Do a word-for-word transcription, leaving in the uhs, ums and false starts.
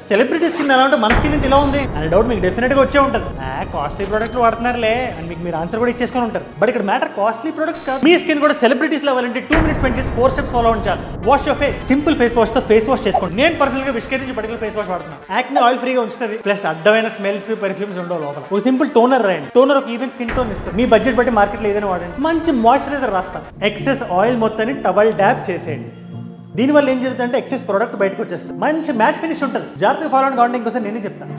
Celebrity skin ఎలా ఉంటే మన స్కిన్ ఏంటి ఇలా ఉంది అనే డౌట్ మీకు డెఫినెట్ గా వచ్చే ఉంటుంది. కాస్ట్లీ ప్రొడక్ట్లు వాడుతున్నారులే అని మీకు మీరు ఆన్సర్ కూడా ఇచ్చేసుకొని ఉంటారు. బట్ ఇక్కడ మ్యాటర్ కాస్ట్లీ ప్రొడక్ట్స్ కాదు. మీ స్కిన్ కూడా సెలబ్రిటీస్ లెవెలంటే టూ మినిట్స్ స్పెండ్ చేసి ఫోర్ స్టెప్స్ ఫాలో ఉంచాలి. Wash your face. Simple face wash తో ఫేస్ వాష్ చేసుకోండి. నేను పర్సనల్ గా విష్కేర్ నుంచి పర్టికులర్ ఫేస్ వాష్ వాడుతున్నాను. యాక్నే ఆయిల్ ఫ్రీగా ఉంచుతుంది. ప్లస్ అడ్డమైన స్మెల్స్ పెర్ఫ్యూమ్స్ ఉండవు లోపల. ఒక సింపుల్ టోనర్ రాయండి. టోనర్ ఒక ఈవెన్ స్కిన్ టోన్ ఇస్తుంది. మీ బడ్జెట్ బట్టి మార్కెట్ లో ఏదైనా వాడండి. మంచి మాయిశ్చరైజర్ రాస్తాను. ఎక్సెస్ ఆయిల్ మొత్తాన్ని టవల్ డ్యాప్ చేసేయండి. దీనివల్ల ఏం జరుగుతుందంటే ఎక్సెస్ ప్రోడక్ట్ బయటకు వచ్చేస్తుంది. మంచి మ్యాట్ ఫినిష్ ఉంటుంది. జాగ్రత్తగా ఫాలో అవడం కావాలంటే ఇంకోసారి నేనే చెప్తాను.